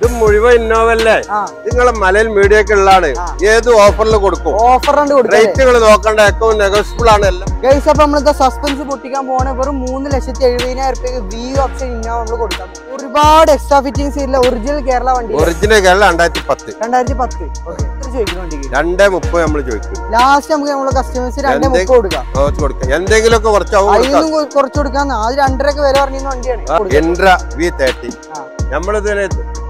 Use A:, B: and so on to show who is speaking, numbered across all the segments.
A: മുഴുവൻ ഇന്നോവല്ലേ നിങ്ങളെ മലയിൽ മീഡിയൊക്കെ ഉള്ളതാണ്. ഏത് ഓഫറിൽ കൊടുക്കും? റേറ്റുകൾ നോക്കേണ്ട അക്കൗണ്ട് നെഗോഷ്യബിൾ ആണ് എല്ലാം.
B: അപ്പൊ നമ്മളത്തെ സസ്പെൻസ് പൊട്ടിക്കാൻ പോണ വെറും 3,70,000 വി ഓപ്ഷൻ ഇന്നോവ നമ്മൾ കൊടുക്കാം. ഒരുപാട് എക്സ്ട്രാ ഫിറ്റിംഗ്സ് ഇല്ല. ഒറിജിനൽ കേരള വണ്ടി.
A: ഒറിജിനൽ കേരള 2010.
B: 2010
A: 230 നമ്മൾ ചോദിക്കും.
B: ലാസ്റ്റ് നമുക്ക് നമ്മളെ കസ്റ്റമേഴ്സ് 230 കൊടുക്കാം.
A: എന്തെങ്കിലുമൊക്കെ കുറച്ച്
B: കൊടുക്കാം. അത് 2.5 വില പറഞ്ഞ വണ്ടിയാണ്.
A: V30 നമ്മളിതിന്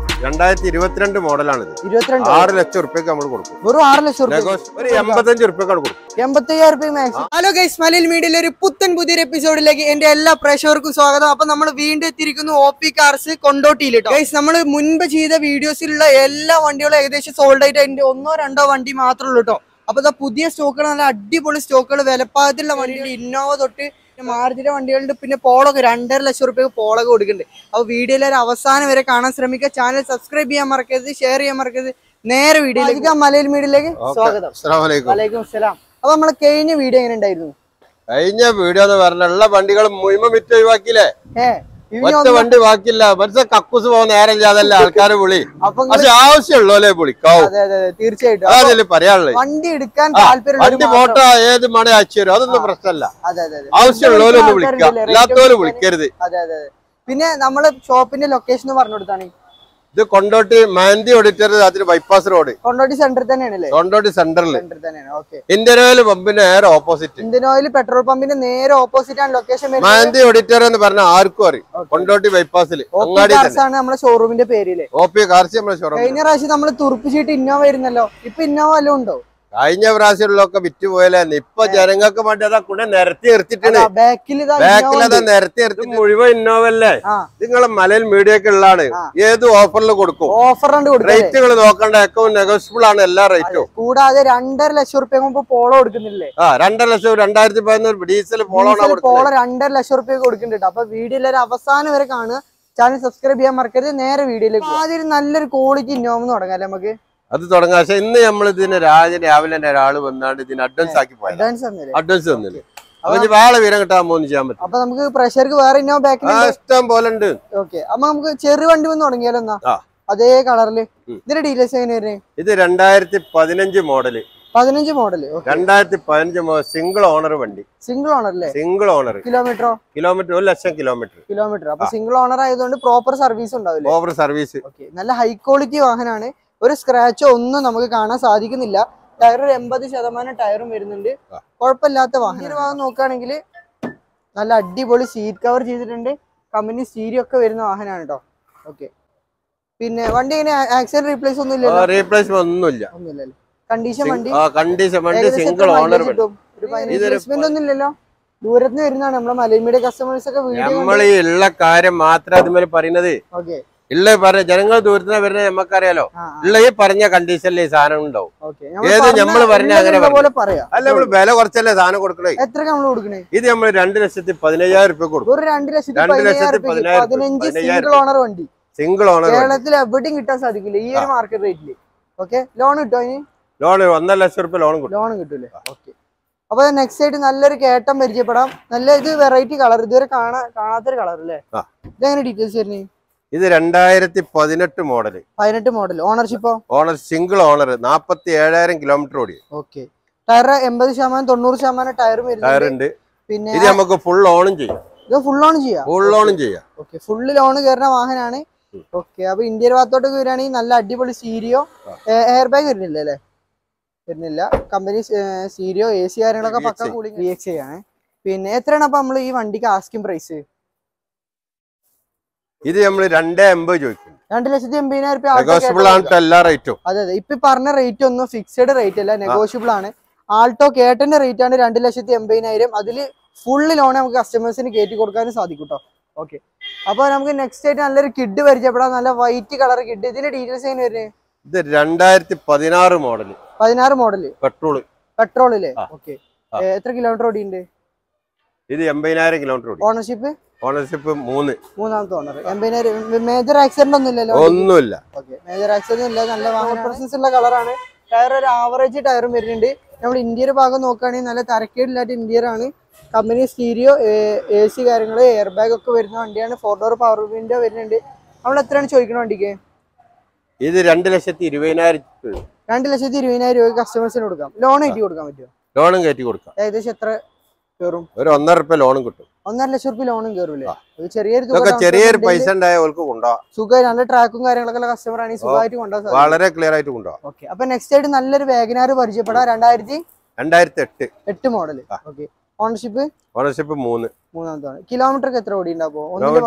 A: 2022 മോഡലാണിത്. 6 ലക്ഷം റുപ്യക്ക് നമ്മൾ കൊടുക്കും.
B: വെറും 6 ലക്ഷം
A: ഒരു 85 റുപ്യക്കാണ് കൊടുക്കും.
B: 85,000 മാക്സിമം. ഹലോ ഗൈസ്, മലയിൽ മീഡിയയിലെ ഒരു പുതിയൊരു എപ്പിസോഡിലേക്ക് എന്റെ എല്ലാ പ്രേക്ഷകർക്കും സ്വാഗതം. അപ്പൊ നമ്മൾ വീണ്ടും എത്തിയിരിക്കുന്നു OP കാർസ് കൊണ്ടോട്ടിയിൽ. ഗൈസ്, നമ്മൾ മുൻപ് ചെയ്ത വീഡിയോസിലുള്ള എല്ലാ വണ്ടികളും ഏകദേശം സോൾഡ് ആയിട്ട് അതിന്റെ 1-2 വണ്ടി മാത്രമേ ഉള്ളൂ കേട്ടോ. അപ്പൊ പുതിയ സ്റ്റോക്കുകൾ, നല്ല അടിപൊളി സ്റ്റോക്കുകൾ, വിലപ്പാകത്തിലുള്ള വണ്ടികൾ, ഇന്നോവ തൊട്ട് മാരുതിയുടെ വണ്ടികളുണ്ട്. പിന്നെ പോളൊക്കെ 2.5 ലക്ഷം റുപ്യക്ക് പോളൊക്കെ കൊടുക്കുന്നുണ്ട്. അപ്പൊ വീഡിയോയിലെ അവസാനം വരെ കാണാൻ ശ്രമിക്കുക. ചാനൽ സബ്സ്ക്രൈബ് ചെയ്യാൻ മറക്കരുത്, ഷെയർ ചെയ്യാൻ മറക്കരുത്. നേരെ വീഡിയോയിലേക്ക്, മലയിൽ മീഡിയയിലേക്ക് സ്വാഗതം. വലൈക്കും സലാം. അപ്പൊ നമ്മളെ കഴിഞ്ഞ വീഡിയോ എങ്ങനെ ഉണ്ടായിരുന്നു?
A: കഴിഞ്ഞ വീഡിയോ എന്ന് പറഞ്ഞുള്ള വണ്ടികൾ മുഴുവൻ വിറ്റ് ഒഴിവാക്കിയില്ലേ? വണ്ടി ബാക്കിയില്ല. മനസ്സിലെ കക്കൂസ് പോകുന്ന നേരമില്ലാതല്ല ആൾക്കാര് വിളി. പക്ഷെ ആവശ്യമുള്ളൂല്ലേ വിളിക്കാവും.
B: തീർച്ചയായിട്ടും
A: പറയാനുള്ളത്
B: വണ്ടി എടുക്കാൻ താല്പര്യം,
A: വണ്ടി ഫോട്ടോ ഏത് മണി അയച്ചു തരും, അതൊന്നും പ്രശ്നമല്ല. ആവശ്യമുള്ളവരൊന്നും വിളിക്കാം, ഇല്ലാത്തവര് വിളിക്കരുത്.
B: പിന്നെ നമ്മള് ഷോപ്പിന്റെ ലൊക്കേഷൻ പറഞ്ഞു കൊടുത്താണ്.
A: ഇത് കൊണ്ടോട്ടി മാൻഡി ഓഡിറ്റർ ബൈപ്പാസ് റോഡ്,
B: കൊണ്ടോട്ടി സെന്ററിൽ തന്നെയാണല്ലേ?
A: കൊണ്ടോട്ടി സെന്ററിൽ ഇന്ത്യൻ ഓയിൽ പമ്പിന്റെ നേരെ ഓപ്പോസിറ്റ്.
B: ഇന്ത്യൻ ഓയിൽ പെട്രോൾ പമ്പിന്റെ നേരെ ഓപ്പോസിറ്റ് ആണ് ലൊക്കേഷൻ.
A: മാൻഡി ഓഡിറ്റർ എന്ന് പറഞ്ഞാൽ ആർക്കും അറിയും. കൊണ്ടോട്ടി ബൈപ്പാസിൽ
B: നമ്മുടെ ഷോറൂമിന്റെ പേരില്
A: OP കാർസ് നമ്മുടെ ഷോറൂം.
B: കഴിഞ്ഞ പ്രാവശ്യം നമ്മള് തുറപ്പിച്ചിട്ട് ഇന്നോവ വരുന്നല്ലോ. ഇപ്പൊ ഇന്നോവ വല്ലതും ഉണ്ടോ?
A: കഴിഞ്ഞ പ്രാവശ്യമുള്ളൊക്കെ വിറ്റ് പോയാലും ഇപ്പൊ ജനങ്ങൾക്ക് വേണ്ടി അതാ കൂടെ നിരത്തി എടുത്തിട്ടാണ്. ബാക്കിലതാ നിരത്തി എടുത്ത് മുഴുവൻ ഇന്നോവല്ലേ നിങ്ങളെ മലയിൽ മീഡിയൊക്കെ ഉള്ളതാണ്. ഏത് ഓഫറിൽ കൊടുക്കും? റേറ്റുകൾ നോക്കേണ്ട അക്കൗണ്ട് നെഗോഷ്യബിൾ ആണ് എല്ലാ റേറ്റും.
B: കൂടാതെ 2.5 ലക്ഷം റുപ്യ പോളോ കൊടുക്കുന്നില്ലേ?
A: 2.5 ലക്ഷം 2011 ഡീസൽ പോളോ
B: 2.5 ലക്ഷം റുപ്യ കൊടുക്കുന്നുണ്ട്. അപ്പൊ വീഡിയോയിലെ അവസാനം വരെ കാണുക. ചാനൽ സബ്സ്ക്രൈബ് ചെയ്യാൻ മറക്കരുത്. നേരെ വീഡിയോയിലേക്ക്. ആദ്യം നല്ലൊരു ക്വാളിറ്റി ഇന്നോവ തുടങ്ങാം നമുക്ക്.
A: അത് തുടങ്ങാം. പക്ഷെ ഇന്ന് നമ്മൾ ഇതിന് രാവിലെ ഒരാള് വന്നാണ്ട് ഇതിന് അഡ്വാൻസ് ആക്കി പോയത്. അഡ്വാൻസ് തന്നില്ല. അപ്പൊ വേറെ വിവരം കിട്ടാൻ പോകുന്നു ചെയ്യാൻ പറ്റും.
B: അപ്പൊ നമുക്ക് പ്രഷർക്ക് വേറെ ഇന്നോവ ബാക്കിൽ
A: ഇഷ്ടം പോലെ ഉണ്ട്.
B: ഓക്കെ, അപ്പൊ നമുക്ക് ചെറിയ വണ്ടി വന്ന് തുടങ്ങിയാലോ എന്നാ? അതേ കളറില്. ഇതിന്റെ ഡീറ്റെയിൽസ് എങ്ങനെ വരുന്നത്?
A: ഇത് 2015 model.
B: 15 model.
A: 2015 model single owner വണ്ടി.
B: സിംഗിൾ ഓണർ അല്ലേ?
A: Single owner.
B: കിലോമീറ്റർ
A: 1 ലക്ഷം കിലോമീറ്റർ.
B: അപ്പൊ സിംഗിൾ ഓണർ ആയതുകൊണ്ട് പ്രോപ്പർ സർവീസ് ഉണ്ടാവില്ല?
A: Proper service.
B: നല്ല ഹൈ ക്വാളിറ്റി വാഹനമാണ്. ഒരു സ്ക്രാച്ചോ ഒന്നും നമുക്ക് കാണാൻ സാധിക്കുന്നില്ല. ടയർ 80% ടയറും വരുന്നുണ്ട്. കുഴപ്പമില്ലാത്ത വാഹനം. ഭാഗം നോക്കുകയാണെങ്കിൽ നല്ല അടിപൊളി സീറ്റ് കവർ ചെയ്തിട്ടുണ്ട്. കമ്പനി സ്റ്റീരിയോ ഒക്കെ വരുന്ന വാഹനമാണ് കേട്ടോ. ഓക്കെ, പിന്നെ വണ്ടി എങ്ങനെ ആക്സിഡന്റ് റീപ്ലേസ് ഒന്നും ഇല്ലല്ലോ?
A: റീപ്ലേസ്മെന്റ് ഒന്നുമില്ല.
B: കണ്ടീഷൻ വണ്ടി
A: സിംഗിൾ ഓണർ.
B: റീപ്ലേസ്മെന്റ് ഒന്നും ഇല്ലല്ലോ? ദൂരത്ത് വരുന്നതാണ് നമ്മളെ മലൈമീഡിയ കസ്റ്റമേഴ്സ് ഒക്കെ.
A: നമ്മൾ ഈ ഉള്ള കാര്യം മാത്രം അതുപോലെ പറയുന്നത്.
B: ഓക്കെ,
A: ഉള്ള പറഞ്ഞ ജനങ്ങൾ ദൂരത്തിന് വരുന്നത് നമുക്കറിയാലോ. ഉള്ള ഈ പറഞ്ഞ കണ്ടീഷനിൽ ഈ സാധനം ഉണ്ടാവും. ഏത് നമ്മള് പറഞ്ഞ അങ്ങനെ അല്ല, നമ്മള് വില കുറച്ചല്ലേ സാധനം കൊടുക്കണേ.
B: എത്ര നമ്മൾ കൊടുക്കണേ?
A: ഇത് നമ്മള് 2,15,000 റുപ്യ കൊടുക്കും.
B: 2,15,000 സിംഗിൾ ഓണർ വണ്ടി.
A: സിംഗിൾ ഓണർ
B: കേരളത്തിൽ എവിടെയും കിട്ടാൻ സാധിക്കില്ല ഈ ഒരു മാർക്കറ്റ് റേറ്റില്. ഓക്കെ, ലോൺ കിട്ടുമോ അതിന്?
A: ലോൺ 1.5 ലക്ഷം റുപ്യ ലോൺ
B: കിട്ടൂലേ? ഓക്കെ, അപ്പൊ നെക്സ്റ്റ് ആയിട്ട് നല്ലൊരു കേട്ടം പരിചയപ്പെടാം. നല്ല ഇത് വെറൈറ്റി കളർ, ഇതുവരെ കാണാത്തൊരു കളർ അല്ലേ? ഇതെങ്ങനെ ഡീറ്റെയിൽസ് വരുന്നേ?
A: ഇത് 2018 മോഡല്.
B: 18 മോഡൽ. ഓണർഷിപ്പോ?
A: Owner single owner. 47,000 കിലോമീറ്റർ ഓടി.
B: ഓക്കെ, ടയർ 80% 90% ടയറും വരുന്നുണ്ട്. പിന്നെ
A: ഇത് നമുക്ക് ഫുൾ ഓണും ചെയ്യാം.
B: ഇത് ഫുൾ ഓൺ ചെയ്യാം. ഓക്കെ, ഫുള്ള് ലോൺ കയറുന്ന വാഹനമാണ്. ഓക്കെ, അപ്പൊ ഇന്ത്യൻ ഭാഗത്തോട്ട് വരികയാണെങ്കിൽ നല്ല അടിപൊളി സ്റ്റീരിയോ, എയർ ബാഗ് വരുന്നില്ല അല്ലേ? വരുന്നില്ല. കമ്പനി സ്റ്റീരിയോ, AC കാര്യങ്ങളൊക്കെ പക്ക കൂളിംഗ് VXI ആണ്. പിന്നെ എത്രയാണ് അപ്പൊ നമ്മൾ ഈ വണ്ടിക്ക് ആസ്കിംഗ് പ്രൈസ്?
A: ഇത് നമ്മള് 2.80 ചോദിക്കും.
B: 2,80,000
A: എല്ലാ റേറ്റും.
B: അതെ, ഇപ്പൊ പറഞ്ഞ റേറ്റ് ഒന്നും ഫിക്സഡ് റേറ്റ് അല്ല, നെഗോഷ്യബിൾ ആണ്. ആൾട്ടോ കേട്ടന്റെ റേറ്റ് ആണ് 2,80,000. അതില് ഫുള്ള് ലോൺ നമുക്ക് കസ്റ്റമേഴ്സിന് കയറ്റി കൊടുക്കാനും സാധിക്കും കേട്ടോ. ഓക്കെ, അപ്പൊ നമുക്ക് നെക്സ്റ്റ് ആയിട്ട് നല്ലൊരു കിഡ് പരിചയപ്പെടാം. നല്ല വൈറ്റ് കളർ കിഡ്. ഇതിന്റെ ഡീറ്റെയിൽസ് എങ്ങനെ വരുന്നത്?
A: ഇത് 2016 മോഡല്.
B: 16 മോഡല്. പെട്രോൾ അല്ലേ? ഓക്കെ, എത്ര കിലോമീറ്റർ ഓടിയുണ്ട്?
A: ഇത് 80,000 കിലോമീറ്റർ ഓടി.
B: ഓണർഷിപ്പ്?
A: ഓണർഷിപ്പ് 3.
B: മൂന്നാമത്തെ ഓണർ. 80,000. മേജർ ആക്സിഡന്റ് ഒന്നും ഇല്ലല്ലോ?
A: ഒന്നുമില്ല.
B: ഓക്കെ, മേജർ ആക്സിഡന്റ് ഇല്ല. നല്ല വാഹന ഉള്ള കളറാണ്. ടയർ ഒരു ആവറേജ് ടയറും വരുന്നുണ്ട്. നമ്മൾ ഇന്ത്യയുടെ ഭാഗം നോക്കുകയാണെങ്കിൽ നല്ല തരക്കേടില്ലാത്ത ഇന്ത്യർ ആണ്. കമ്പനി സ്റ്റീരിയോ, AC കാര്യങ്ങള്, എയർ ബാഗ് ഒക്കെ വരുന്ന വണ്ടിയാണ്. 4 ഡോർ പവർ വിൻഡോ വരുന്നുണ്ട്. നമ്മൾ എത്രയാണ് ചോദിക്കണ വണ്ടിക്ക്?
A: ഇത് 2,20,000.
B: 2,20,000 രൂപ കസ്റ്റമേഴ്സിന് കൊടുക്കാം. ലോൺ കയറ്റി കൊടുക്കാൻ പറ്റുമോ?
A: ലോണും കയറ്റി കൊടുക്കാം.
B: ഏകദേശം എത്ര കയറും?
A: ഒരു 1,50,000 ലോണും കിട്ടും.
B: 1,50,000 ലോണും കയറൂലേ?
A: ചെറിയൊരു പൈസ ഉണ്ടായവർക്ക് കൊണ്ടുപോകാം.
B: സുഖം, നല്ല ട്രാക്കും കാര്യങ്ങളൊക്കെ കസ്റ്റമർ ആണെങ്കിൽ സുഖമായിട്ട് കൊണ്ടുപോകാം.
A: വളരെ ക്ലിയർ ആയിട്ട് കൊണ്ടുപോകാം.
B: ഓക്കെ, അപ്പൊ നെക്സ്റ്റ് ആയിട്ട് നല്ലൊരു വാഗനാർ പരിചയപ്പെടാം. 2008 മോഡൽ. Okay, ownership
A: 3.
B: കിലോമീറ്റർ എത്ര ഓടി ഉണ്ടാവോ?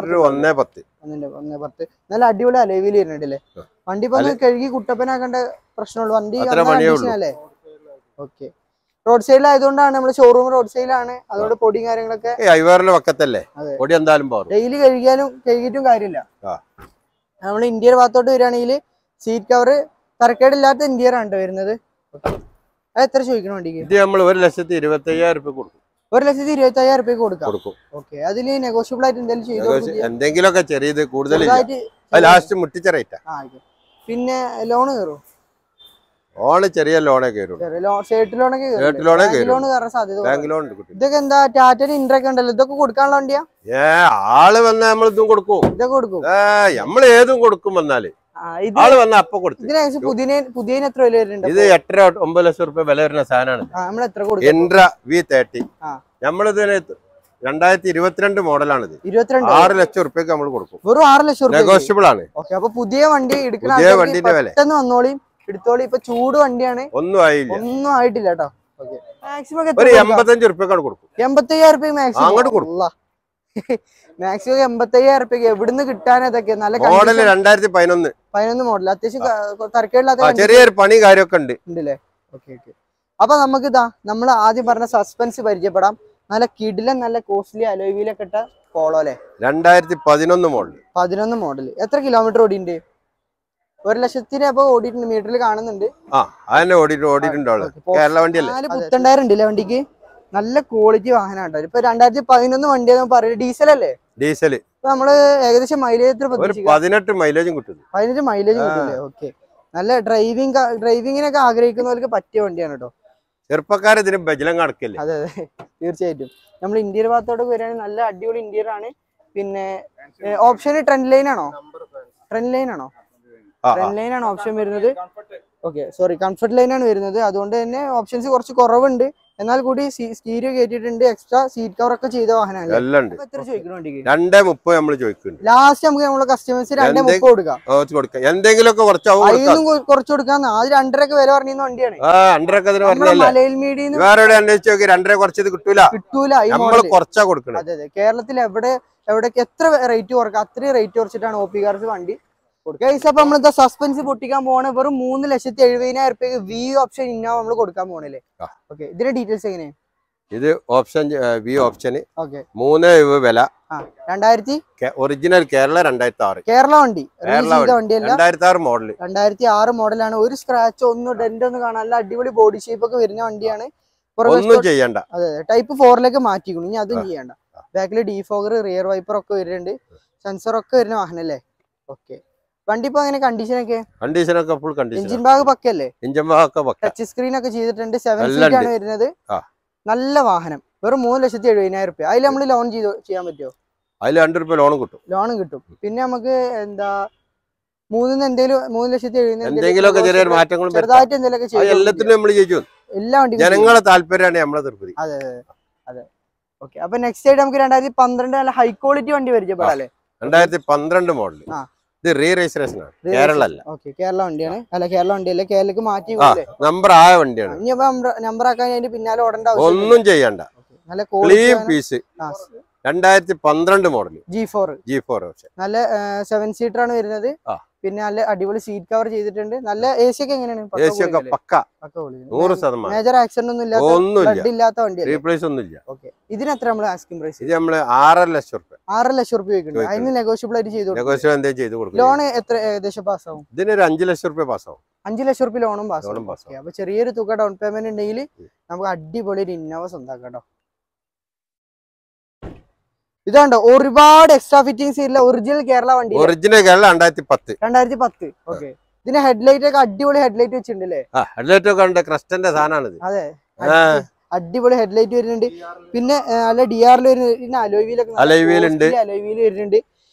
B: 110. നല്ല അടിപൊളി അലവിൽ വരുന്നുണ്ടല്ലേ? വണ്ടി ഇപ്പൊ കഴുകി കുട്ടപ്പനാക്കേണ്ട പ്രശ്നമുള്ളൂ. വണ്ടി അല്ലേ? ഓക്കെ, റോഡ് സൈഡിലായതുകൊണ്ടാണ് നമ്മുടെ ഷോറൂം റോഡ് സൈഡിലാണ്. അതുകൊണ്ട് പൊടിയും കാര്യങ്ങളൊക്കെ ഡെയിലി കഴുകിയിട്ടും കാര്യമില്ല. നമ്മൾ ഇന്ത്യയുടെ ഭാഗത്തോട്ട് വരികയാണെങ്കിൽ സീറ്റ് കവർ തരക്കേടില്ലാത്ത ഇന്ത്യർ ആണ് വരുന്നത്. അത് എത്ര ചോദിക്കണം വണ്ടിക്ക്?
A: 1,25,000 രൂപ കൊടുക്കും.
B: 1,25,000 രൂപ കൊടുക്കാം. ഓക്കെ, അതില് നെഗോഷ്യബിൾ ആയിട്ട്
A: എന്തെങ്കിലുമൊക്കെ ചെറിയത് കൂടുതൽ ലാസ്റ്റ് മുട്ടിച്ച റേറ്റാ.
B: പിന്നെ ലോൺ കയറും?
A: ചെറിയ ലോണേ കയറും.
B: ഇതൊക്കെ എന്താ ടാറ്റയുടെ ഇൻട്രൊക്കെ ഉണ്ടല്ലോ, ഇതൊക്കെ കൊടുക്കാനുള്ള വണ്ടിയാ?
A: ആള് വന്നാ നമ്മൾ ഇതും കൊടുക്കും.
B: ഇതൊക്കെ കൊടുക്കും,
A: നമ്മൾ ഏതും കൊടുക്കും. വന്നാല് ആള് വന്ന അപ്പൊ കൊടുക്കും.
B: പുതിയ എത്ര വില വരുന്നുണ്ട്?
A: ഇത് 8-9 ലക്ഷം രൂപ വില വരുന്ന സാധനമാണ്. എൻട്ര V30. നമ്മളിതിന് 2022 മോഡലാണിത്. 6 ലക്ഷം റുപ്യക്ക് നമ്മൾ കൊടുക്കും.
B: വെറും 6 ലക്ഷം രൂപ
A: നെഗോഷ്യബിൾ ആണ്.
B: അപ്പൊ പുതിയ വണ്ടി എടുക്കുന്ന
A: വണ്ടിന്റെ വില
B: വന്നോളി, എടുത്തോളി. ഇപ്പൊ ചൂട് വണ്ടിയാണ്, ഒന്നും ആയിട്ടില്ല കേട്ടോ. മാക്സിമം
A: 85 റുപ്യക്കാണ് കൊടുക്കും.
B: 85,000 രൂപ മാക്സിമം
A: അങ്ങോട്ട് കൊടുക്കും.
B: മാക്സിമം 85,000 രൂപയ്ക്ക് എവിടുന്ന് കിട്ടാനതൊക്കെ? നല്ല
A: മോഡൽ 2011
B: മോഡൽ, അത്യാവശ്യം തരക്കേടില്ലാത്ത
A: ചെറിയൊരു പണി കാര്യമൊക്കെ
B: ഉണ്ടല്ലേ? ഓക്കെ. അപ്പൊ നമുക്ക് നമ്മൾ ആദ്യം പറഞ്ഞ സസ്പെൻസ് പരിചയപ്പെടാം. നല്ല കിടിലൻ, നല്ല കോസ്റ്റ്ലി അലോയിലൊക്കെ ഇട്ട പോളോ അല്ലെ?
A: 2011
B: മോഡൽ. എത്ര കിലോമീറ്റർ ഓടിയുണ്ട്? 1,00,000 അപ്പൊ ഓടിയിട്ടുണ്ട്, മീറ്ററിൽ കാണുന്നുണ്ട്. പുത്തണ്ടായിരം ഉണ്ടല്ലേ വണ്ടിക്ക്? നല്ല ക്വാളിറ്റി വാഹനമാണ്. ഇപ്പൊ 2011 വണ്ടി പറയുന്നത് ഡീസൽ അല്ലേ?
A: ഡീസൽ.
B: നമ്മള് ഏകദേശം മൈലേജ്
A: 18 മൈലേജും കിട്ടും.
B: 15 മൈലേജും കിട്ടില്ലേ? ഓക്കെ, നല്ല ഡ്രൈവിങ്ങിനൊക്കെ ആഗ്രഹിക്കുന്നവർക്ക് പറ്റിയ വണ്ടിയാണ് കേട്ടോ.
A: ചെറുപ്പക്കാരെ ഇതിന് ബജലം കണക്കില്ല.
B: അതെ, തീർച്ചയായിട്ടും. നമ്മൾ ഇന്ത്യയുടെ ഭാഗത്തോട്ട് വരികയാണെങ്കിൽ നല്ല അടിപൊളി ഇന്ത്യർ ആണ്. പിന്നെ ഓപ്ഷൻ ട്രെൻഡ് ലൈൻ ആണോ? ട്രെൻഡ് ലൈൻ ആണ് ഓപ്ഷൻ വരുന്നത്. ഓക്കെ, സോറി, കംഫർട്ട് ലൈൻ ആണ് വരുന്നത്. അതുകൊണ്ട് തന്നെ ഓപ്ഷൻസ് കുറച്ച് കുറവുണ്ട്. എന്നാൽ കൂടി സ്റ്റീരിയോ കയറ്റിയിട്ടുണ്ട്, എക്സ്ട്രാ സീറ്റ് കവർ ഒക്കെ ചെയ്ത വാഹനമാണ്. എത്ര ചോദിക്കണം വണ്ടിക്ക്?
A: 2.30 നമ്മൾ ചോദിക്കുന്നുണ്ട്.
B: ലാസ്റ്റ് നമുക്ക് നമ്മളെ കസ്റ്റമേഴ്സ് 2.30 കൊടുക്കാം.
A: എന്തെങ്കിലുമൊക്കെ കുറച്ച്
B: കൊടുക്കാം. അത് 2.5 വില പറഞ്ഞ വണ്ടിയാണ്. മലയിൽ മീഡിയം കിട്ടൂല. അതെ, കേരളത്തിൽ എവിടേക്ക് എത്ര റേറ്റ് കുറക്കാം അത്രയും റേറ്റ് കുറച്ചിട്ടാണ് OP കാർസ് വണ്ടി കൊടുക്കുക. അപ്പൊ നമ്മളിത് സസ്പെൻസ് പൊട്ടിക്കാൻ പോവാണ്. വെറും 3,70,000 രൂപയ്ക്ക് V ഓപ്ഷൻ ഇന്നോവ നമ്മൾ കൊടുക്കാൻ പോകണല്ലേ? ഓക്കെ, ഇതിന്റെ ഡീറ്റെയിൽസ് എങ്ങനെയാണ്?
A: ഇത് ഓപ്ഷൻ V ഓപ്ഷന് 3 വില.
B: 2000
A: ഒറിജിനൽ കേരള 2006
B: കേരള വണ്ടി. വണ്ടിയല്ല,
A: 2006 മോഡൽ.
B: 2006 മോഡലാണ്. ഒരു സ്ക്രാച്ച് ഒന്നും ഡെന്റ് ഒന്നും കാണാൻ നല്ല അടിപൊളി ബോഡി ഷേപ്പ് ഒക്കെ വരുന്ന വണ്ടിയാണ്.
A: ഒന്നും ചെയ്യണ്ട.
B: അതെ, ടൈപ്പ് 4ലേക്ക് മാറ്റിക്കണം. ഇനി അതും ചെയ്യണ്ട. ബാക്കിൽ ഡീഫോഗർ, റിയർ വൈപ്പർ ഒക്കെ വരുന്നുണ്ട്. സെൻസർ ഒക്കെ വരുന്ന വാഹനല്ലേ? ഓക്കെ, വണ്ടി ഇപ്പൊ അങ്ങനെ കണ്ടീഷനൊക്കെ
A: ഫുൾ കണ്ടീഷൻ.
B: എഞ്ചിൻ ഭാഗ് പക്കല്ലേ? ടച്ച് സ്ക്രീൻ ഒക്കെ ചെയ്തിട്ടുണ്ട്. 7 സീറ്റ് ആണ് വരുന്നത്. നല്ല വാഹനം. വെറും 3,70,000 രൂപ. അതിൽ നമ്മൾ ലോൺ ചെയ്യാൻ പറ്റുമോ?
A: അതിൽ 2 രൂപ ലോണും കിട്ടും.
B: പിന്നെ നമുക്ക് എന്താ 3,70,000
A: ചെറുതായിട്ട് എന്തെങ്കിലും എല്ലാ വണ്ടിയും ജനങ്ങളെ താല്പര്യമാണ് നമ്മളെ തൃപ്തി.
B: അതെ. ഓക്കെ, അപ്പൊ നെക്സ്റ്റ് ആയിട്ട് നമുക്ക് 2012 നല്ല ഹൈ ക്വാളിറ്റി വണ്ടി പരിചയപ്പെടാല്ലേ?
A: 2012 മോഡൽ. ഇത് റീ രജിസ്ട്രേഷൻ ആണ്, കേരള അല്ല.
B: ഓക്കെ, കേരള വണ്ടിയാണ്. കേരള വണ്ടിയല്ലേ? കേരളക്ക് മാറ്റി
A: നമ്പർ ആയ വണ്ടിയാണ്.
B: ഇനി നമ്പർ ആക്കാൻ അതിന്റെ പിന്നാലെ ഓടേണ്ട
A: ഒന്നും ചെയ്യണ്ട. നല്ല ക്ലീൻ പീസ്. 2012 മോഡൽ G4
B: നല്ല 7 സീറ്റർ ആണ് വരുന്നത്. പിന്നെ നല്ല അടിപൊളി സീറ്റ് കവർ ചെയ്തിട്ടുണ്ട്. നല്ല AC ഒക്കെ എങ്ങനെയാണ്? മേജർ ആക്സിഡന്റ് ഒന്നും ഇല്ലാത്ത വണ്ടിയാണ്. ഇതിന് എത്ര നമ്മൾ ആസ്കിംഗ് പ്രൈസ്?
A: 6 ലക്ഷം രൂപ.
B: 6 ലക്ഷം രൂപ ചോദിക്കുന്നത്. അതിന് നെഗോഷ്യബിൾ ആയിട്ട് ചെയ്തു കൊടുക്കും. ലോൺ എത്ര ഏകദേശം പാസ്സാവും?
A: ഇതിനൊരു 5 ലക്ഷം രൂപ പാസ്സാവും.
B: 5 ലക്ഷം രൂപ ലോണും പാസ്സാവും. അപ്പൊ ചെറിയൊരു തുക ഡൗൺ പേയ്മെന്റ് ഉണ്ടെങ്കിൽ നമുക്ക് അടിപൊളി ഒരു ഇന്നോവ സ്വന്തമാക്കാം കേട്ടോ. ഇതാണ്ടോ ഒരുപാട് എക്സ്ട്രാ ഫിറ്റിംഗ്സ് ഇല്ല. ഒറിജിനൽ കേരള വണ്ടി.
A: ഒറിജിനൽ കേരള 2010.
B: ഓക്കെ, ഇതിന്റെ ഹെഡ്ലൈറ്റ് ഒക്കെ അടിപൊളി ഹെഡ്ലൈറ്റ് വെച്ചിട്ടുണ്ടല്ലേ?
A: ഹെഡ്ലൈറ്റ് ഒക്കെ ഉണ്ട്. ക്രസ്റ്റന്റെ സാധനമാണ്.
B: അതെ, അടിപൊളി ഹെഡ്ലൈറ്റ് വരുന്നുണ്ട്. പിന്നെ നല്ല DR വരുന്നുണ്ട്. അലോയ് വീൽ വരുന്നുണ്ട്.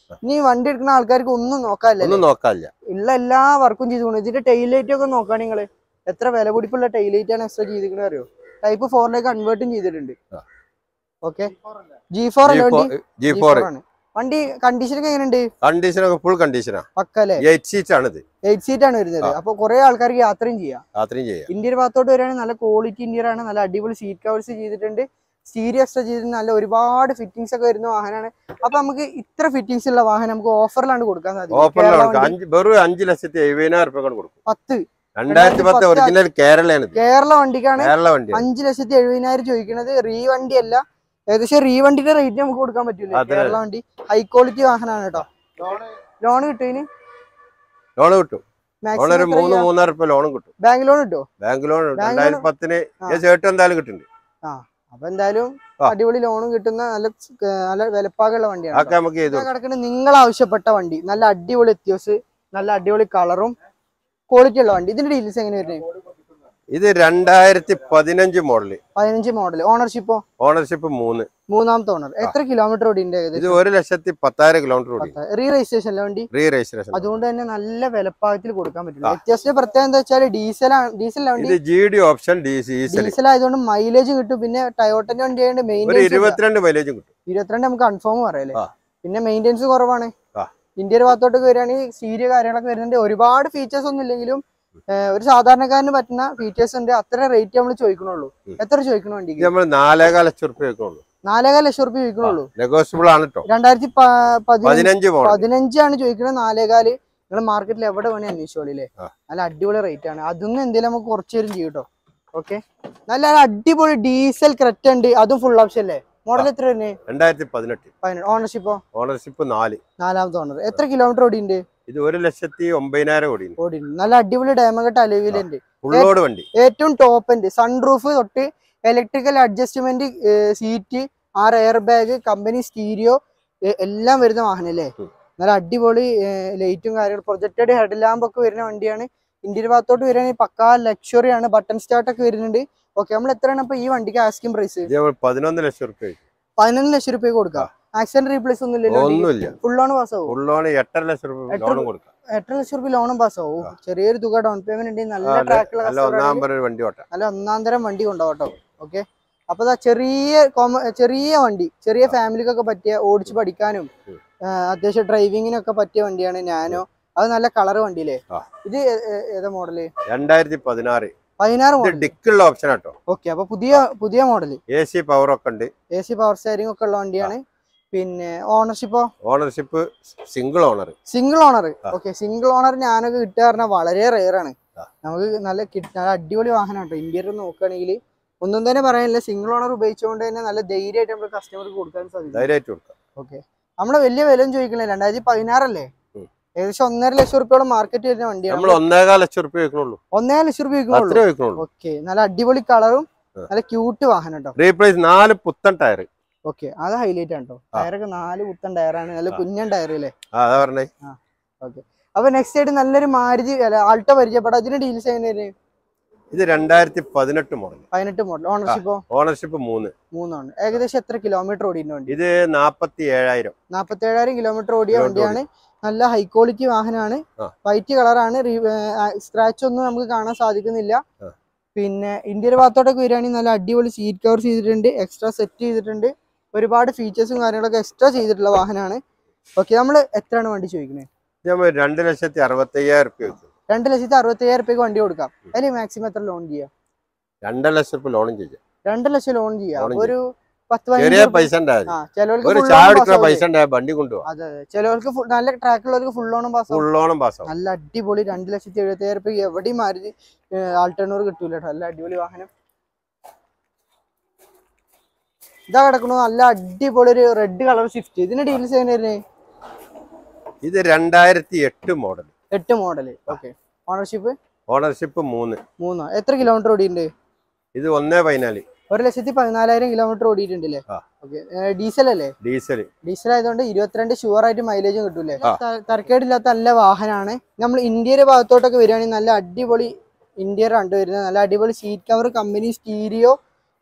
B: ഇനി വണ്ടി എടുക്കുന്ന ആൾക്കാർക്ക് ഒന്നും നോക്കാനില്ല ഉള്ള എല്ലാ വർക്കും ചെയ്തു. ഇതിന്റെ ടൈലൈറ്റ് ഒക്കെ നോക്കാം നിങ്ങള്. എത്ര വില പിടിപ്പുള്ള ടൈലൈറ്റ് ആണ് എക്സ്ട്രാ ചെയ്തിരിക്കുന്നത് അറിയോ? ടൈപ്പ് 4 കൺവേർട്ടും ചെയ്തിട്ടുണ്ട്. ഓക്കെ, G4 അല്ലേ വണ്ടി? G4 ആണ്. വണ്ടി കണ്ടീഷൻ ഒക്കെ എങ്ങനെയുണ്ട്?
A: കണ്ടീഷൻ ഒക്കെ ഫുൾ കണ്ടീഷനാ.
B: പക്കല്ലേ?
A: 8 സീറ്റ് ആണ് ഇത്.
B: 8 സീറ്റ് ആണ് വരുന്നത്. അപ്പൊ കുറെ ആൾക്കാർക്ക് യാത്രയും ചെയ്യാം. ഇന്ത്യൻ ഭാഗത്തോട്ട് വരികയാണെങ്കിൽ നല്ല ക്വാളിറ്റി ഇന്ത്യൻ ആണ്. നല്ല അടിപൊളി സീറ്റ് കവേഴ്സ് ചെയ്തിട്ടുണ്ട്. സ്റ്റീരിയോ എക്സ്ട്രാ ചെയ്തിട്ടുണ്ട്. നല്ല ഒരുപാട് ഫിറ്റിംഗ്സ് ഒക്കെ വരുന്ന വാഹനമാണ്. അപ്പൊ നമുക്ക് ഇത്ര ഫിറ്റിംഗ്സ് ഉള്ള വാഹനം നമുക്ക് ഓഫറിലാണ് കൊടുക്കാൻ സാധിക്കും.
A: 5,70,000 കൊടുക്കും. 2010 ഒറിജിനൽ
B: കേരള വണ്ടിക്കാണ് 5,70,000 ചോദിക്കുന്നത്. റീ വണ്ടി അല്ല, ഏകദേശം റീ വണ്ടിന്റെ റേറ്റ് നമുക്ക് കൊടുക്കാൻ പറ്റൂല. കേരള വണ്ടി ഹൈ ക്വാളിറ്റി വാഹനമാണ് കേട്ടോ. ലോൺ കിട്ടും?
A: ലോൺ കിട്ടും. ലോൺ കിട്ടും.
B: ബാങ്ക് ലോൺ കിട്ടുമോ?
A: ബാങ്ക് ലോൺ 2010 എന്തായാലും കിട്ടുന്നുണ്ട്.
B: അപ്പൊ എന്തായാലും അടിപൊളി ലോണും കിട്ടുന്ന നല്ല വിലപ്പാകുള്ള വണ്ടിയാണ്. നിങ്ങൾ ആവശ്യപ്പെട്ട വണ്ടി, നല്ല അടിപൊളി എത്തിയോസ്, നല്ല അടിപൊളി കളറും ക്വാളിറ്റി ഉള്ള വണ്ടി. ഇതിന്റെ ഡീറ്റെയിൽസ് എങ്ങനെ വരുന്നത്?
A: ഇത് 2015 മോഡല്.
B: 15 മോഡൽ. ഓണർഷിപ്പോ?
A: ഓണർഷിപ്പ് 3.
B: മൂന്നാമത്തെ ഓണർ. എത്ര കിലോമീറ്റർ ഓടിയുണ്ട്?
A: ഇത് 1,10,000 കിലോമീറ്റർ ഓടി.
B: റീ രജിസ്ട്രേഷൻ അല്ല വണ്ടി?
A: Re registration.
B: അതുകൊണ്ട് തന്നെ നല്ല വിലപ്പാകത്തിൽ കൊടുക്കാൻ പറ്റില്ല. വ്യത്യാസത്തിന്റെ പ്രത്യേകത എന്താ വെച്ചാൽ ഡീസൽ വണ്ടി.
A: GD ഓപ്ഷൻ
B: ഡീസൽ ആയതുകൊണ്ട് മൈലേജ് കിട്ടും. പിന്നെ ടയോട്ടന്റെ വണ്ടി ആയതുകൊണ്ട് മെയിൻ്റെനൻസ്
A: 22 മൈലേജും കിട്ടും.
B: 22 നമുക്ക് കൺഫേം പറയല്ലേ. പിന്നെ മെയിൻ്റെനൻസ് കുറവാണ്. ഇന്ത്യയുടെ ഭാഗത്തോട്ട് വരികയാണെങ്കിൽ സ്റ്റീരിയോ കാര്യങ്ങളൊക്കെ വരുന്നുണ്ട്. ഒരുപാട് ഫീച്ചേഴ്സ് ഒന്നും ഇല്ലെങ്കിലും ഒരു സാധാരണക്കാരന് പറ്റുന്ന ഫീച്ചേഴ്സ് ഉണ്ട്. അത്ര റേറ്റ് നമ്മൾ ചോദിക്കണുള്ളൂ. എത്ര ചോദിക്കണ വണ്ടിക്ക്?
A: 4,5 ലക്ഷം റുപ്യ ചോദിക്കണുള്ളൂ.
B: 4,5 ലക്ഷം റുപ്യ ചോദിക്കണുള്ളൂ.
A: നെഗോഷ്യബിൾ ആണ് കേട്ടോ.
B: 2015 ആണ് ചോദിക്കുന്നത്. 4,5 നിങ്ങൾ മാർക്കറ്റിൽ എവിടെ വേണേ അന്വേഷിച്ചോളില്ലേ. നല്ല അടിപൊളി റേറ്റ് ആണ്. അതൊന്നും എന്തെങ്കിലും നമുക്ക് കുറച്ചു തരും ചെയ്യും കേട്ടോ. ഓക്കെ, നല്ല അടിപൊളി ഡീസൽ ക്രെറ്റ ഉണ്ട്. അതും ഫുൾ ഓപ്ഷൻ അല്ലേ? മോഡൽ എത്ര തന്നെ?
A: 2018.
B: ഓണർഷിപ്പോ?
A: ഓണർഷിപ്പ് 4.
B: നാലാമത്തെ ഓണർ. എത്ര കിലോമീറ്റർ ഓടിയുണ്ട്?
A: ഇത് 1,09,000
B: ഓടി. നല്ല അടിപൊളി ഡയമണ്ട് അലവിലുണ്ട്.
A: വണ്ടി.
B: ഏറ്റവും ടോപ്പ് ഉണ്ട്. സൺറൂഫ് തൊട്ട് electrical adjustment seat, 6 air bag, company stereo എല്ലാം വരുന്ന വാഹനം അല്ലേ. നല്ല അടിപൊളി ലൈറ്റും കാര്യങ്ങളും, പ്രൊജക്റ്റഡ് ഹെഡ് ലാമ്പ് ഒക്കെ വരുന്ന വണ്ടിയാണ്. ഇന്ത്യൻ ഭാഗത്തോട്ട് വരികയാണെങ്കിൽ പക്കാ ലക്ഷറി ആണ്. ബട്ടൺ സ്റ്റാർട്ട് ഒക്കെ വരുന്നുണ്ട്. ഓക്കെ, നമ്മൾ എത്രയാണ് ഇപ്പൊ ഈ വണ്ടിക്ക് ആസ്കിംഗ് പ്രൈസ്?
A: 11 ലക്ഷം റുപ്യ.
B: 11 ലക്ഷം റുപ്യ കൊടുക്കാം. ആക്സിഡന്റ് റീപ്ലേസ് ഒന്നുമില്ല. ഫുൾ ലോൺ പാസ്സാവും.
A: ഫുൾ ലോൺ 8.5 ലക്ഷം റുപ്യ ലോണും കൊടുക്കാം. 8
B: ലക്ഷം റുപ്യ ലോണും പാസ്സാവും. ചെറിയൊരു തുക ഡൗൺ പേയ്മെന്റ് ഉണ്ടെങ്കിൽ നല്ല ട്രാക്കുള്ള നല്ല ഒന്നാം തരം വണ്ടി കൊണ്ടുപോകട്ടോ. ഓക്കെ, അപ്പൊ ചെറിയ വണ്ടി, ചെറിയ ഫാമിലിക്കൊക്കെ പറ്റിയ, ഓടിച്ച് പഠിക്കാനും അത്യാവശ്യം ഡ്രൈവിങ്ങിനൊക്കെ പറ്റിയ വണ്ടിയാണ് നാനോ. അത് നല്ല കളർ വണ്ടിയില്ലേ. ഇത് ഏതാ മോഡല്?
A: 2016
B: ഡിക്കുള്ള ഓപ്ഷൻ ആട്ടോ. ഓക്കെ, അപ്പൊ പുതിയ മോഡല്.
A: AC പവർ ഒക്കെ ഉണ്ട്.
B: AC പവർ സ്റ്റിയറിംഗ് ഒക്കെ ഉള്ള വണ്ടിയാണ്. പിന്നെ ownership single owner. Okay, single owner ഞാനൊക്കെ കിട്ടുക പറഞ്ഞാൽ വളരെ റെയർ ആണ്. നമുക്ക് നല്ല അടിപൊളി വാഹനം കേട്ടോ. ഇന്ത്യയിൽ നോക്കുകയാണെങ്കിൽ ഒന്നും തന്നെ പറയാനില്ല. സിംഗിൾ ഓണർ ഉപയോഗിച്ചുകൊണ്ട് തന്നെ നല്ല ധൈര്യമായിട്ട് നമ്മൾ കസ്റ്റമർക്ക് കൊടുക്കാൻ സാധിക്കും. ഓക്കെ, നമ്മള് വലിയ വില ചോദിക്കണേ. 2016 അല്ലേ? ഏകദേശം 1.5 ലക്ഷം റുപ്യോളം മാർക്കറ്റ് വരുന്ന വണ്ടിയാണ്.
A: 1.5 ലക്ഷം റുപ്യ
B: 1.5 ലക്ഷം റുപ്യ. ഓക്കെ, നല്ല അടിപൊളി കളറും നല്ല ക്യൂട്ട് വാഹനം കേട്ടോ.
A: റീപ്ലേസ് 4 പുത്തൻ ടയർ.
B: ഓക്കെ, അത് ഹൈലൈറ്റ് ആണ് കേട്ടോ. ടയറൊക്കെ 4 പുത്തൻ ടയറാണ്. നല്ല കുഞ്ഞൻ ടയർ അല്ലേ? ഓക്കെ, അപ്പൊ നെക്സ്റ്റ് ആയിട്ട് നല്ലൊരു മാരുതി ആൾട്ടോ പരിചയപ്പെടാം. അതിന്റെ ഡീൽസ് എങ്ങനെയാണ്?
A: ഇത് 2018 മോഡൽ.
B: 18 മോഡൽ.
A: ഓണർഷിപ്പ് 3
B: ആണ്. ഏകദേശം എത്ര കിലോമീറ്റർ ഓടിയ വണ്ടി?
A: ഇത് 47,000
B: കിലോമീറ്റർ ഓടിയ വണ്ടിയാണ്. നല്ല ഹൈ ക്വാളിറ്റി വാഹനമാണ്. വൈറ്റ് കളറാണ്. സ്ക്രാച്ച് ഒന്നും നമുക്ക് കാണാൻ സാധിക്കുന്നില്ല. പിന്നെ ഇന്ത്യയുടെ ഭാഗത്തോട്ടൊക്കെ വരികയാണെങ്കിൽ നല്ല അടിപൊളി സീറ്റ് കവർ ചെയ്തിട്ടുണ്ട്. എക്സ്ട്രാ സെറ്റ് ചെയ്തിട്ടുണ്ട്. ഒരുപാട് ഫീച്ചേഴ്സും കാര്യങ്ങളൊക്കെ എക്സ്ട്രാ ചെയ്തിട്ടുള്ള വാഹനമാണ്. ഓക്കെ, നമ്മൾ എത്രയാണ് വണ്ടി ചോദിക്കുന്നത്?
A: 2,65,000 റുപ്യ.
B: 2,65,000 റുപ്യക്ക് വണ്ടി കൊടുക്കാം. അതിന് മാക്സിമം എത്ര ലോൺ ചെയ്യാം?
A: 2 ലക്ഷം റുപ്യ ലോൺ ചെയ്യാം.
B: 2 ലക്ഷം ലോൺ ചെയ്യാം. ഒരു 10-15 ചിലവർക്ക് നല്ല ട്രാക്കുള്ളവർക്ക് ഫുൾ ലോണും പാസ്സാവും. നല്ല അടിപൊളി 2,70,000 റുപ്യക്ക് എവിടെയും മാരുതി ആൾട്ടർനോർ കിട്ടൂല കേട്ടോ. നല്ല അടിപൊളി വാഹനം. ഇതാ കിടക്കണു നല്ല അടിപൊളി ഒരു റെഡ് കളർ സ്വിഫ്റ്റ്. ഇതിന്റെ ഡീറ്റെയിൽസ് എങ്ങനെയായിരുന്നു?
A: ഇത് 2008 മോഡൽ.
B: 8 മോഡൽ. Okay, ownership
A: 3.
B: എത്ര കിലോമീറ്റർ ഓടിയിട്ടുണ്ട്?
A: ഇത് 1,14.
B: 1,14,000 കിലോമീറ്റർ ഓടിയിട്ടുണ്ടല്ലേ? ഡീസൽ അല്ലേ? ഡീസൽ ആയതുകൊണ്ട് 22 ഷുവർ ആയിട്ട് മൈലേജും കിട്ടൂലേ? തരക്കേടില്ലാത്ത നല്ല വാഹനമാണ്. നമ്മൾ ഇന്ത്യയുടെ ഭാഗത്തോട്ടൊക്കെ വരികയാണെങ്കിൽ നല്ല അടിപൊളി ഇന്ത്യർ കണ്ടുവരുന്നത്. നല്ല അടിപൊളി seat cover, company stereo,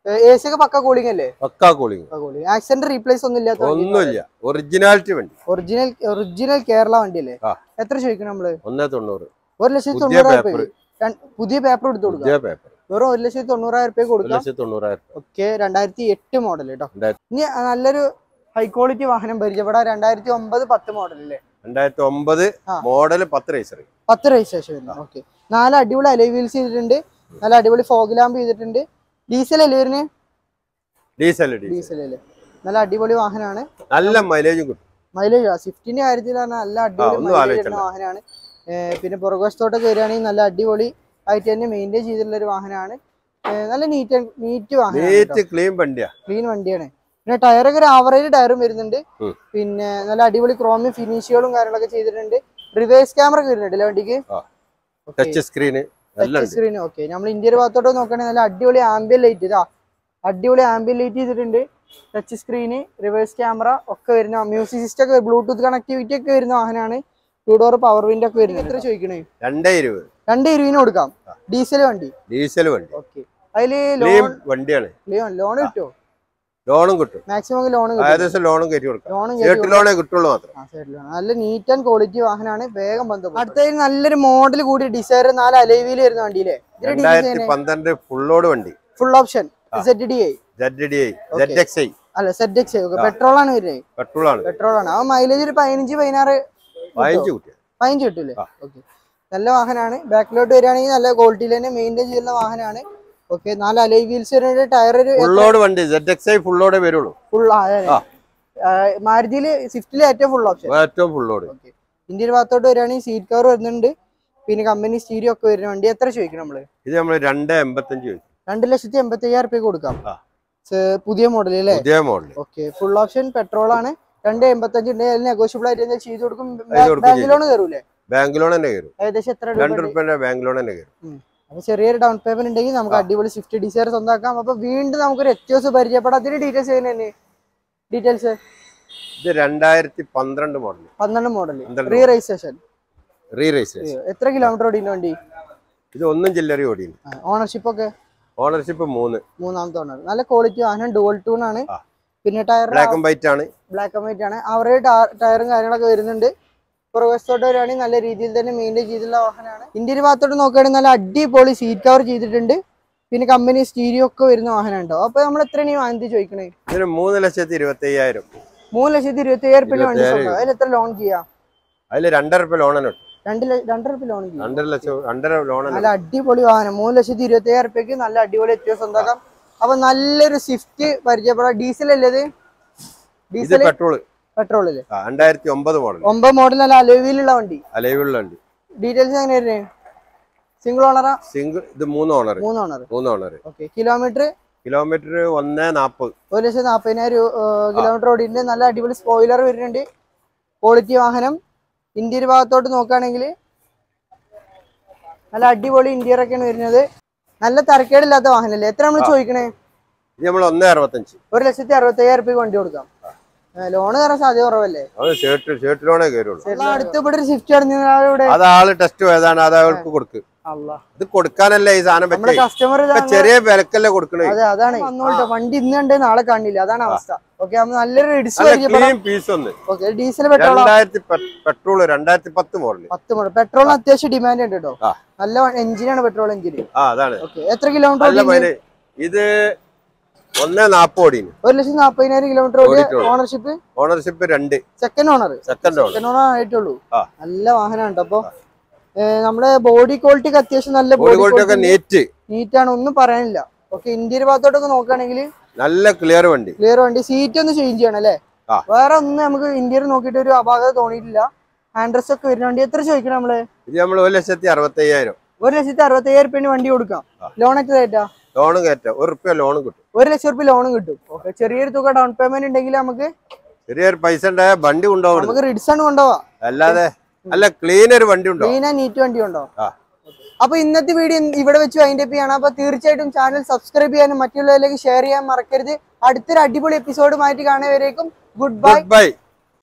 B: AC ഒക്കെ പക്ക കൂളിംഗ് അല്ലേ?
A: പക്കാ കൂളിംഗ്.
B: ആക്സിഡന്റ് റീപ്ലേസ്
A: ഒന്നുമില്ല. ഒറിജിനാലിറ്റി വണ്ടി.
B: ഒറിജിനൽ കേരള വണ്ടി അല്ലേ? എത്ര ചോദിക്കണം നമ്മള്?
A: 190.
B: 1,90,000 പുതിയ പേപ്പർ എടുത്തു കൊടുക്കാം. വെറും 1,90,000 കൊടുക്കാം. ഓക്കെ, 2008 മോഡൽ കേട്ടോ. ഇനി നല്ലൊരു ഹൈ ക്വാളിറ്റി വാഹനം പരിചയപ്പെടാം. 2009-10 മോഡൽ അല്ലേ?
A: 2009 മോഡൽ 10
B: രജിസ്ട്രേഷൻ വരുന്നത്. ഓക്കെ, 4 അടിപൊളി അലോയ് വീൽസ് ചെയ്തിട്ടുണ്ട്. നല്ല അടിപൊളി ഫോഗ് ലാമ്പ് ചെയ്തിട്ടുണ്ട്. ഡീസൽ അല്ലേ വരുന്നത്? ഡീസൽ അല്ലേ? നല്ല അടിപൊളി വാഹനമാണ്.
A: നല്ല മൈലേജും കിട്ടും.
B: മൈലേജ് സ്വിഫ്റ്റിന്റെ കാര്യത്തിൽ നല്ല അടിപൊളി വാഹനമാണ്. പിന്നെ പുറകുവശത്തോട്ടൊക്കെ വരികയാണെങ്കിൽ നല്ല അടിപൊളി ആയിട്ട് തന്നെ മെയിൻറ്റെയിൻ ചെയ്തിട്ടുള്ള ഒരു വാഹനമാണ്. നല്ല നീറ്റ് വാഹനം, ക്ലീൻ വണ്ടിയാണ്. പിന്നെ ടയറൊക്കെ ഒരു ആവറേജ് ടയറും വരുന്നുണ്ട്. പിന്നെ നല്ല അടിപൊളി ക്രോമിയം ഫിനിഷുകളും കാര്യങ്ങളൊക്കെ ചെയ്തിട്ടുണ്ട്. റിവേഴ്സ് ക്യാമറ ഒക്കെ വരുന്നുണ്ട് വണ്ടിക്ക്.
A: Touch screen.
B: ഓക്കെ, നമ്മൾ ഇന്ത്യയുടെ ഭാഗത്തോട്ട് നോക്കുകയാണെങ്കിൽ നല്ല അടിപൊളി ആംബിയൻ ലൈറ്റ് ചെയ്തിട്ടുണ്ട്. ടച്ച് സ്ക്രീന്, റിവേഴ്സ് ക്യാമറ ഒക്കെ വരുന്ന, മ്യൂസിക് സിസ്റ്റം ഒക്കെ, ബ്ലൂടൂത്ത് കണക്ടിവിറ്റി ഒക്കെ വരുന്ന വാഹനമാണ്. 2 ഡോർ പവർ വിൻഡോ ഒക്കെ വരുന്നത്. എത്ര ചോദിക്കണേ? 2,20,000 കൊടുക്കാം. ഡീസൽ വണ്ടി. ഓക്കെ, അതില് ലോൺ കിട്ടുമോ?
A: ലോണും കിട്ടും.
B: മാക്സിമം ലോൺ
A: കിട്ടുള്ളൂ മാത്രം.
B: നല്ല നീറ്റ് ആൻഡ് ക്വാളിറ്റി വാഹനമാണ്. വേഗം ബന്ധം. അടുത്ത നല്ലൊരു മോഡൽ കൂടി ഡിസൈർ 4 അലോയ് വീൽ വരുന്ന വണ്ടിയിലെ
A: 2012 ഫുള്ളോട് വണ്ടി.
B: ഫുൾ ഓപ്ഷൻ ZDI അല്ല ZXi. പെട്രോൾ ആണ് വരുന്നത്. പെട്രോൾ ആണ്. ആ മൈലേജ് ഒരു 15-16 കിട്ടൂലേ? ഓക്കെ, നല്ല വാഹനമാണ്. ബാക്കിലോട്ട് വരികയാണെങ്കിൽ നല്ല ക്വാളിറ്റിയിൽ തന്നെ മെയിൻറ്റെയിൻ ചെയ്യുന്ന വാഹനമാണ്. ഓക്കെ, 4 അലോയ് വീൽസ് വരുന്നുണ്ട്. ടയർ
A: വണ്ടി ZXi ഫുള്ളോടെ വരുള്ളൂ.
B: മാരുതിയില് സ്വിഫ്റ്റില് ഏറ്റവും ഫുൾ ഓപ്ഷൻ. ഇന്ത്യൻ ഭാഗത്തോട്ട് വരികയാണെങ്കിൽ സീറ്റ് കവർ വരുന്നുണ്ട്. പിന്നെ കമ്പനി സ്റ്റീരിയോ ഒക്കെ വരുന്ന വണ്ടി. എത്ര ചോദിക്കണം നമ്മള്?
A: ഇത് നമ്മള് 2,85,000
B: 2,85,000 കൊടുക്കാം. പുതിയ മോഡൽ അല്ലേ? ഓക്കെ, ഫുൾ ഓപ്ഷൻ പെട്രോൾ ആണ്. 2,85,000 നെഗോഷ്യബിൾ ആയിട്ട് ചെയ്ത് കൊടുക്കും. ബാങ്ക് ലോൺ കയറൂലേ?
A: ബാങ്ക് ലോൺ തന്നെ കയറും.
B: ഏകദേശം എത്ര
A: രൂപ ബാങ്ക് ലോൺ തന്നെ കയറും.
B: അപ്പൊ ചെറിയൊരു ഡൗൺ പേയ്മെന്റ് ഉണ്ടെങ്കിൽ നമുക്ക് അടിപൊളി സ്വിഫ്റ്റ് ഡിസൈർ സ്വന്തമാക്കാം. അപ്പൊ വീണ്ടും നമുക്കൊരു എത്തിയോസ് പരിചയപ്പെടാം. അതിന്റെ ഡീറ്റെയിൽസ് എങ്ങനെയാണ്? ഡീറ്റെയിൽസ്
A: ഇത് 2012
B: മോഡൽ റീ രജിസ്ട്രേഷൻ. എത്ര കിലോമീറ്റർ ഓടിയ വണ്ടി?
A: ഇത് 1 ചില്ലറി ഓടി.
B: ഓണർഷിപ്പ് ഒക്കെ?
A: ഓണർഷിപ്പ് 3.
B: മൂന്നാമത്തെ ഓണർ. നല്ല ക്വാളിറ്റി വാഹനം. ഡുവൽ ടൂൺ ആണ്. പിന്നെ ടയർ
A: ബ്ലാക്ക് ആൻഡ് വൈറ്റ് ആണ്.
B: അവരുടെ ടയറും കാര്യങ്ങളൊക്കെ വരുന്നുണ്ട്. പുറകുവശത്തോട്ട് വരികയാണെങ്കിൽ നല്ല രീതിയിൽ തന്നെ മെയിൻറ്റെയിൻ ചെയ്തിട്ടുള്ള വാഹനമാണ്. ഇന്ത്യൻ ഭാഗത്തോട്ട് നോക്കുകയാണെങ്കിൽ നല്ല അടിപൊളി സീറ്റ് കവർ ചെയ്തിട്ടുണ്ട്. പിന്നെ കമ്പനി സ്റ്റീരിയോ ഒക്കെ വരുന്ന വാഹനം ഉണ്ടോ? അപ്പൊ നമ്മൾ എത്രയാണ് ഈ വാഹനത്തിൽ ചോദിക്കണേ?
A: 3,25,000.
B: 3,25,000 വണ്ടി. അതിൽ എത്ര ലോൺ ചെയ്യാം?
A: അതിൽ 2,500 ലോൺ.
B: 2,500 ലോൺ ചെയ്യാം.
A: 2,00,000 ലോൺ.
B: നല്ല അടിപൊളി വാഹനം. 3,25,000 നല്ല അടിപൊളി എത്തിയോ സ്വന്തമാക്കാം. അപ്പൊ നല്ലൊരു സ്വിഫ്റ്റ് പരിചയപ്പെടാം. ഡീസൽ അല്ലേ ഇത്? ഡീസൽ പെട്രോൾ അല്ലേ? 2009 മോഡൽ. നല്ല അലോയ് വീലുള്ള വണ്ടി. ഡീറ്റെയിൽസ് എങ്ങനെ വരുന്നത്? സിംഗിൾ ഓണറാ?
A: ഇത് 3 ഓണർ.
B: Okay, kilometre
A: 1,40,000.
B: 1,40,000 കിലോമീറ്റർ ഓടിയിട്ടുണ്ട്. നല്ല അടിപൊളി സ്പോയിലർ വരുന്നുണ്ട്. ക്വാളിറ്റി വാഹനം. ഇന്ത്യൻ ഭാഗത്തോട്ട് നോക്കുകയാണെങ്കിൽ നല്ല അടിപൊളി ഇന്റീരിയർ ഒക്കെയാണ് വരുന്നത്. നല്ല തരക്കേടില്ലാത്ത വാഹനല്ലേ? എത്ര നമ്മൾ ചോദിക്കണേ?
A: 1,65,000
B: വണ്ടി കൊടുക്കാം. ലോണ് കയറാൻ സാധ്യത കുറവല്ലേ? അടുത്ത് ഇവിടെ ഒരു സ്വിഫ്റ്റ്
A: ഇത് കൊടുക്കാനല്ലേ ഈ സാധനം
B: കസ്റ്റമർ
A: ചെറിയ വിലക്കല്ലേ കൊടുക്കണേ?
B: അതാണ് വണ്ടി ഇന്ന് കണ്ട് നാളെ കാണില്ല. അതാണ് അവസ്ഥ. ഓക്കെ, നല്ലൊരു ഡീസൽ പെട്രോൾ
A: 2010 മോഡൽ.
B: പെട്രോളിന് അത്യാവശ്യം ഡിമാൻഡ് ഉണ്ട് കേട്ടോ. നല്ല എഞ്ചിനാണ് പെട്രോൾ എഞ്ചിൻ. എത്ര കിലോമീറ്റർ?
A: ഇത് 1,40,000 ഓടി.
B: 1,40,000 കിലോമീറ്റർ ഓടി. ഓണർഷിപ്പ്
A: 2.
B: സെക്കൻഡ് ഓണർ ആയിട്ടുള്ളൂ. നല്ല വാഹനമാണ്. അപ്പൊ നമ്മുടെ ബോഡി ക്വാളിറ്റി അത്യാവശ്യം നല്ല നീറ്റാണ്. ഒന്നും പറയാനില്ല. ഓക്കെ, ഇന്ത്യൻ ഭാഗത്തോട്ടൊക്കെ നോക്കുകയാണെങ്കിൽ
A: നല്ല ക്ലിയർ വണ്ടി.
B: സീറ്റ് ഒന്ന് ചേഞ്ച് ചെയ്യണം അല്ലേ? വേറെ ഒന്നും നമുക്ക് ഇന്ത്യയിൽ നോക്കിയിട്ട് ഒരു അപാകത തോന്നിയിട്ടില്ല. ഹാൻഡ് റെസ്റ്റ് ഒക്കെ വരുന്ന വണ്ടി. എത്ര ചോദിക്കണം നമ്മള്?
A: ഇത് നമ്മൾ 1,65,000.
B: 1,60,000 വണ്ടി കൊടുക്കാം. ലോൺ ഒക്കെ കയറ്റാ?
A: ലോണും കയറ്റാം. ₹1 ലോണും കിട്ടും.
B: ₹1,00,000 ലോണും കിട്ടും. ഓക്കെ, ചെറിയൊരു തുക ഡൗൺ പേയ്മെന്റ് ഉണ്ടെങ്കിൽ നമുക്ക്
A: ചെറിയൊരു പൈസ ഉണ്ടായ വണ്ടി കൊണ്ടുപോകാം.
B: നമുക്ക് റിഡ്സൺ കൊണ്ടുപോവാം.
A: അല്ലാതെ അല്ല, ക്ലീൻ ഒരു വണ്ടി ഉണ്ടോ?
B: ക്ലീൻ ആൻഡ് നീറ്റ് വണ്ടി ഉണ്ടോ? അപ്പൊ ഇന്നത്തെ വീഡിയോ ഇവിടെ വെച്ച് വൈൻഡ് അപ്പ് ചെയ്യണം. അപ്പൊ തീർച്ചയായിട്ടും ചാനൽ സബ്സ്ക്രൈബ് ചെയ്യാനും മറ്റുള്ളവരിലേക്ക് ഷെയർ ചെയ്യാൻ മറക്കരുത്. അടുത്തൊരു അടിപൊളി എപ്പിസോഡുമായിട്ട് കാണുന്നവരേക്കും ഗുഡ് ബൈ.